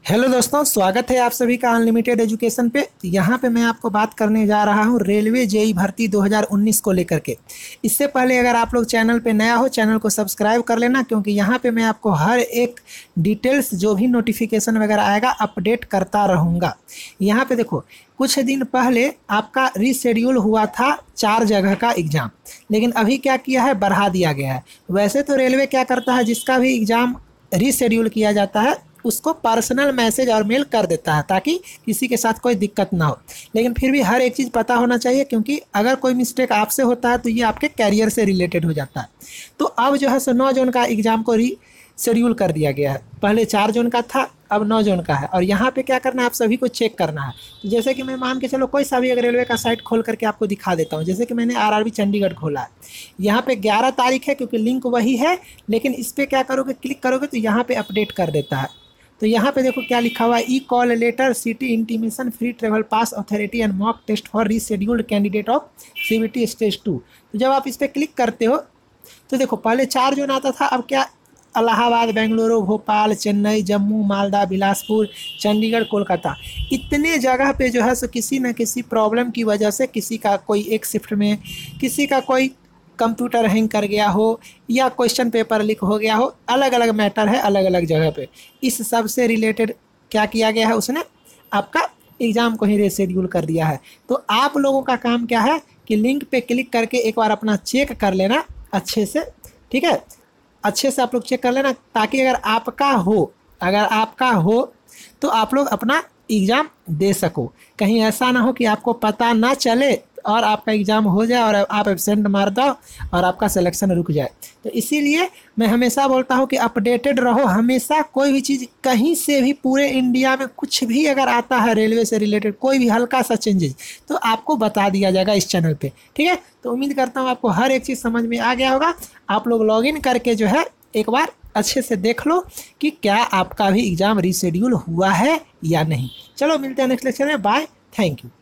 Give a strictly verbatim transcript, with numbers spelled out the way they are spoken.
Hello दोस्तों, स्वागत है आप सभी का अनलिमिटेड एजुकेशन पे। यहाँ पे मैं आपको बात करने जा रहा हूँ रेलवे जेई भर्ती दो हज़ार उन्नीस को लेकर के। इससे पहले अगर आप लोग चैनल पे नया हो, चैनल को सब्सक्राइब कर लेना, क्योंकि यहाँ पे मैं आपको हर एक डिटेल्स जो भी नोटिफिकेशन वगैरह आएगा अपडेट करता रहूँगा। यहाँ पे देखो, कुछ दिन पहले आपका रीशेड्यूल हुआ था चार जगह का एग्ज़ाम, लेकिन अभी क्या किया है, बढ़ा दिया गया है। वैसे तो रेलवे क्या करता है, जिसका भी एग्ज़ाम रीशेड्यूल किया जाता है उसको पर्सनल मैसेज और मेल कर देता है ताकि किसी के साथ कोई दिक्कत ना हो। लेकिन फिर भी हर एक चीज़ पता होना चाहिए, क्योंकि अगर कोई मिस्टेक आपसे होता है तो ये आपके कैरियर से रिलेटेड हो जाता है। तो अब जो है सो नौ जोन का एग्ज़ाम को री शेड्यूल कर दिया गया है। पहले चार जोन का था, अब नौ जोन का है। और यहाँ पे क्या करना है, आप सभी को चेक करना है। तो जैसे कि मैं मान के चलो कोई सा भी अगर रेलवे का साइट खोल करके आपको दिखा देता हूँ। जैसे कि मैंने आरआरबी चंडीगढ़ खोला है, यहाँ पे ग्यारह तारीख है, क्योंकि लिंक वही है। लेकिन इस पर क्या करोगे, क्लिक करोगे तो यहाँ पे अपडेट कर देता है। तो यहाँ पे देखो क्या लिखा हुआ है, E call letter city intimation free travel pass authority and mock test for rescheduled candidate of CBT stage two. तो जब आप इस पर क्लिक करते हो तो देखो पहले चार जोन आता था, अब क्या इलाहाबाद, बेंगलुरु, भोपाल, चेन्नई, जम्मू, मालदा, बिलासपुर, चंडीगढ़, कोलकाता, इतने जगह पे जो है सो किसी न किसी प्रॉब्लम की वजह से किसी का कोई एक शिफ्ट में, किसी का कोई कंप्यूटर हैंग कर गया हो या क्वेश्चन पेपर लीक हो गया हो, अलग अलग मैटर है अलग अलग जगह पे। इस सब से रिलेटेड क्या किया गया है, उसने आपका एग्ज़ाम को ही रीशेड्यूल कर दिया है। तो आप लोगों का काम क्या है कि लिंक पे क्लिक करके एक बार अपना चेक कर लेना अच्छे से, ठीक है। अच्छे से आप लोग चेक कर लेना, ताकि अगर आपका हो अगर आपका हो तो आप लोग अपना एग्ज़ाम दे सको। कहीं ऐसा ना हो कि आपको पता ना चले और आपका एग्ज़ाम हो जाए और आप एब्सेंट मार दो और आपका सिलेक्शन रुक जाए। तो इसीलिए मैं हमेशा बोलता हूँ कि अपडेटेड रहो हमेशा। कोई भी चीज़ कहीं से भी, पूरे इंडिया में कुछ भी अगर आता है रेलवे से रिलेटेड, कोई भी हल्का सा चेंजेस, तो आपको बता दिया जाएगा इस चैनल पे, ठीक है। तो उम्मीद करता हूँ आपको हर एक चीज़ समझ में आ गया होगा। आप लोग लॉगिन करके जो है एक बार अच्छे से देख लो कि क्या आपका भी एग्ज़ाम रीशेड्यूल हुआ है या नहीं। चलो मिलते हैं नेक्स्ट लेक्चर में। Bye, thank you.